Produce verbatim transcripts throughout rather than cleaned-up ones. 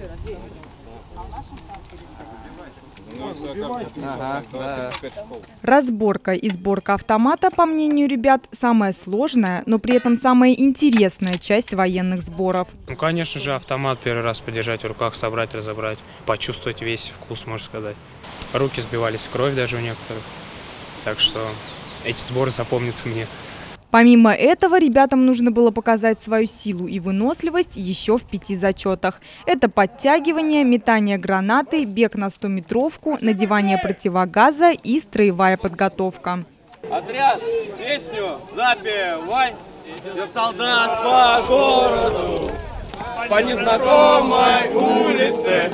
Ага, да. Разборка и сборка автомата, по мнению ребят, самая сложная, но при этом самая интересная часть военных сборов. Ну, конечно же, автомат первый раз подержать в руках, собрать, разобрать, почувствовать весь вкус, можно сказать. Руки сбивались в кровь даже у некоторых, так что эти сборы запомнятся мне. Помимо этого, ребятам нужно было показать свою силу и выносливость еще в пяти зачетах. Это подтягивание, метание гранаты, бег на стометровку, надевание противогаза и строевая подготовка. Отряд, песню запевай, я солдат по городу, по незнакомой улице,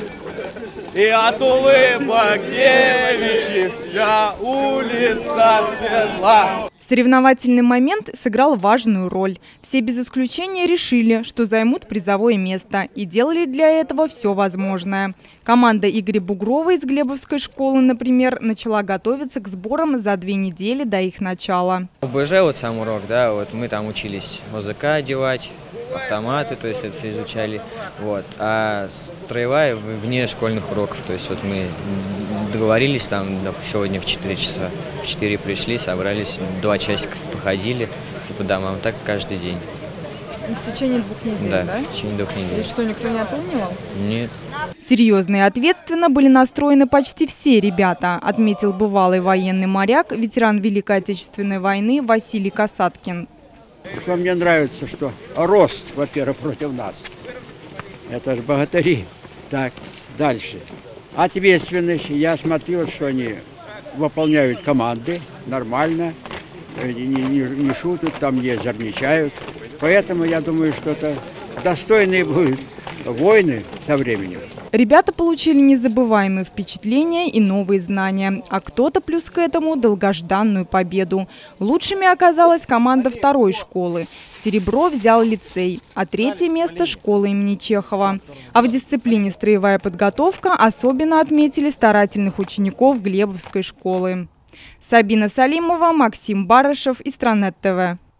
и от улыбок девичьих вся улица светла. Соревновательный момент сыграл важную роль. Все без исключения решили, что займут призовое место, и делали для этого все возможное. Команда Игоря Бугрова из Глебовской школы, например, начала готовиться к сборам за две недели до их начала. ОБЖ, вот сам урок, да, вот мы там учились ОЗК одевать, автоматы, то есть это все изучали, вот, а строевая вне школьных уроков, то есть вот мы договорились там сегодня в четыре часа, в четыре пришли, собрались, два часика походили по домам, так каждый день. В течение двух недель, да? да? в течение двух недель. И что, никто не отлынивал? Нет. Серьезно и ответственно были настроены почти все ребята, отметил бывалый военный моряк, ветеран Великой Отечественной войны Василий Касаткин. Что мне нравится, что рост, во-первых, против нас. Это же богатыри. Так, дальше. Ответственность. Я смотрел, что они выполняют команды нормально, не, не, не шутят, там не озорничают. Поэтому я думаю, что это достойные будут войны со временем. Ребята получили незабываемые впечатления и новые знания, а кто-то плюс к этому долгожданную победу. Лучшими оказалась команда второй школы. Серебро взял лицей, а третье место – школа имени Чехова. А в дисциплине строевая подготовка особенно отметили старательных учеников Глебовской школы. Сабина Салимова, Максим Барышев, Истранет ТВ.